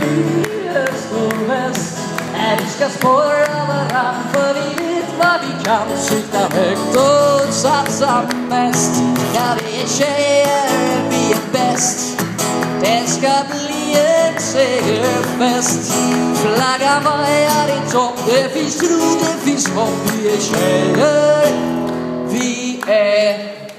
øst og vest. At vi skal spørge hverandre, for vi ved, hvad vi kan. Cykler højt og satser mest. Ja, vi er tjejer, vi er bedst. Det skal blive en sikker fest. Flagger vejer det tom, det findes tro, det findes håb. Vi er tjejer, vi er